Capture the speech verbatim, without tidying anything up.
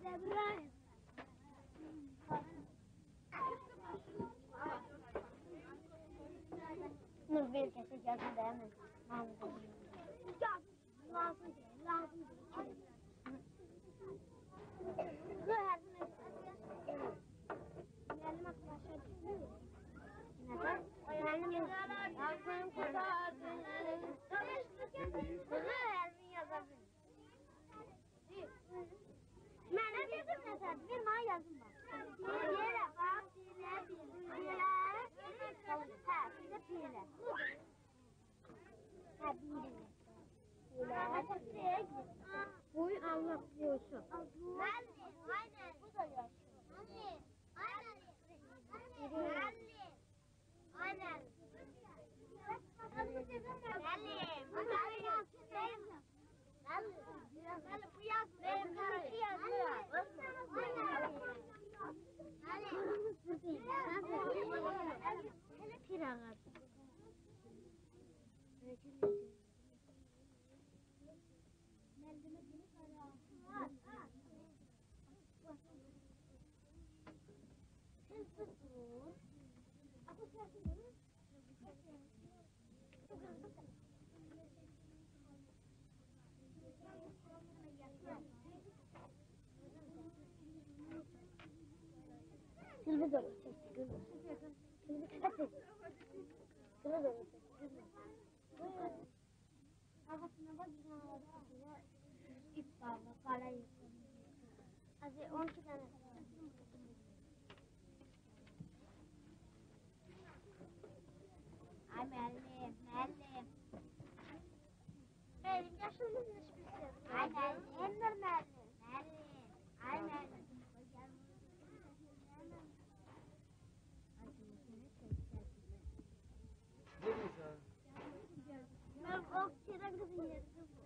Sabirabad. Nur bir kese geldi değil mi? Lazım değil, lazım değil. Bu her gün Geldim arkadaşlar. Neden? Geldim. Aklım kurtardı. Bunu her gün yazabilirim. Mənə dedim nəsədir, bir mənə yazım var. Yerə bax, pilə, pilə, hə, pilə, pilə. Hə, pilə. Boy Allah boysun. Müəllim, aynen. Bu da yaşlı. Müəllim, aynen. Müəllim, aynen. Müəllim, bu da yaşlı. Müəllim, bu yazmıyor. Benim karışı yazmıyor. Hele pir ağacı. Silvi de olur, çekti, kızım. Silvi kısa çekti. Silvi de olur, çekti, kızım. Arkasına bak, bir tane var. İp bağlı, para yıkıyor. Hadi on iki tane. Ay müəllim, müəllim. Müəllim, yaşılımız hiçbirisi. Ay müəllim, Elnur müəllim. Müəllim, ay müəllim. Ne diyorsun? Ben o kere kızın yerinde bu.